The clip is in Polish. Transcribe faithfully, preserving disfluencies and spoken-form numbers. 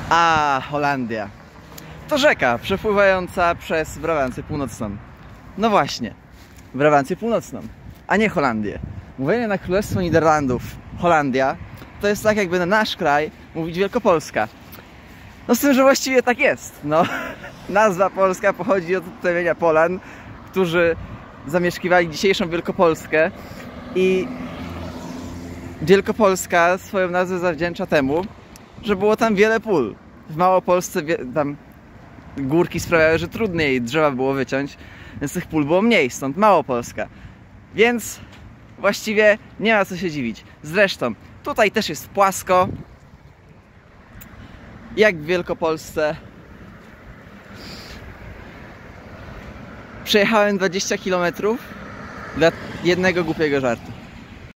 A Holandia to rzeka przepływająca przez Brabancję Północną. No właśnie, Brabancję Północną, a nie Holandię. Mówienie na Królestwo Niderlandów Holandia to jest tak, jakby na nasz kraj mówić Wielkopolska. No z tym, że właściwie tak jest. No, nazwa Polska pochodzi od plemienia Polan, którzy zamieszkiwali dzisiejszą Wielkopolskę i Wielkopolska swoją nazwę zawdzięcza temu, że było tam wiele pól. W Małopolsce tam górki sprawiały, że trudniej drzewa było wyciąć, więc tych pól było mniej, stąd Małopolska. Więc właściwie nie ma co się dziwić. Zresztą tutaj też jest płasko, jak w Wielkopolsce. Przejechałem dwadzieścia kilometrów dla jednego głupiego żartu.